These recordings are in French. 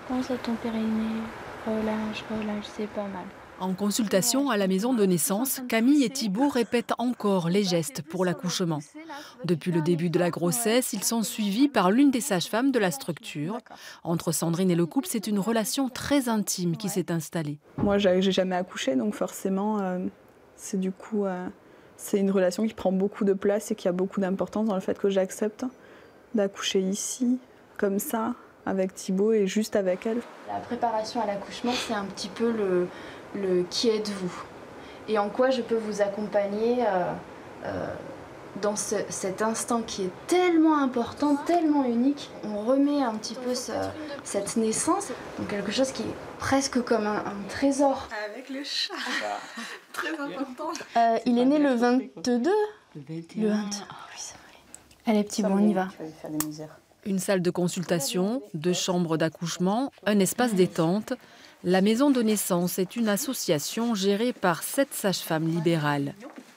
Pense à ton périnée. Relâche, relâche, c'est pas mal. En consultation à la maison de naissance, Camille et Thibaut répètent encore les gestes pour l'accouchement. Depuis le début de la grossesse, ils sont suivis par l'une des sages-femmes de la structure. Entre Sandrine et le couple, c'est une relation très intime qui s'est installée. Moi, j'ai jamais accouché, donc forcément, c'est une relation qui prend beaucoup de place et qui a beaucoup d'importance dans le fait que j'accepte d'accoucher ici, comme ça, avec Thibaut et juste avec elle. La préparation à l'accouchement, c'est un petit peu le qui êtes-vous et en quoi je peux vous accompagner dans cet instant qui est tellement important, tellement unique. On remet un petit peu cette naissance, donc quelque chose qui est presque comme un trésor. Avec le chat, très important. Il est né le 22. Le 21. Le 21. Oh, oui, ça va aller. Allez, petit bon, on y va. Tu vas lui faire des misères. Une salle de consultation, 2 chambres d'accouchement, un espace détente. La maison de naissance est une association gérée par 7 sages-femmes libérales.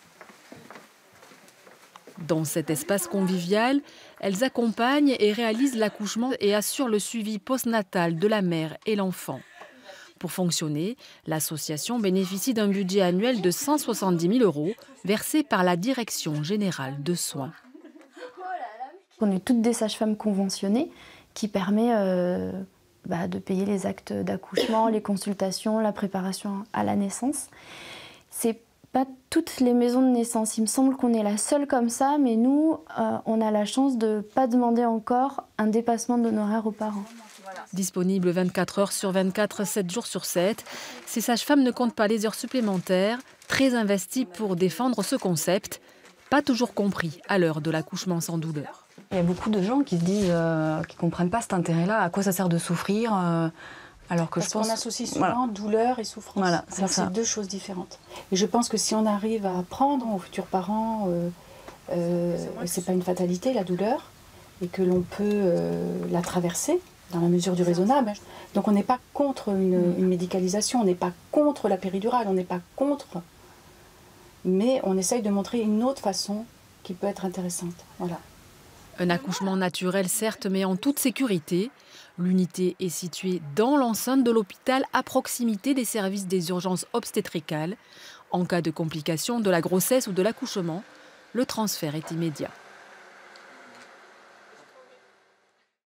Dans cet espace convivial, elles accompagnent et réalisent l'accouchement et assurent le suivi postnatal de la mère et l'enfant. Pour fonctionner, l'association bénéficie d'un budget annuel de 170 000 € versé par la Direction générale de soins. On est toutes des sages-femmes conventionnées qui permet de payer les actes d'accouchement, les consultations, la préparation à la naissance. C'est pas toutes les maisons de naissance. Il me semble qu'on est la seule comme ça, mais nous, on a la chance de ne pas demander encore un dépassement d'honoraires aux parents. Disponible 24 heures sur 24, 7 jours sur 7, ces sages-femmes ne comptent pas les heures supplémentaires, très investies pour défendre ce concept, pas toujours compris à l'heure de l'accouchement sans douleur. Il y a beaucoup de gens qui se disent, qui ne comprennent pas cet intérêt-là, à quoi ça sert de souffrir, alors que Parce je pense... qu'on associe souvent douleur et souffrance. Voilà, c'est 2 choses différentes. Et je pense que si on arrive à apprendre aux futurs parents, c'est pas une fatalité la douleur, et que l'on peut la traverser dans la mesure du raisonnable. Donc on n'est pas contre une médicalisation, on n'est pas contre la péridurale, on n'est pas contre, mais on essaye de montrer une autre façon qui peut être intéressante. Voilà. Un accouchement naturel certes, mais en toute sécurité. L'unité est située dans l'enceinte de l'hôpital à proximité des services des urgences obstétricales. En cas de complications de la grossesse ou de l'accouchement, le transfert est immédiat.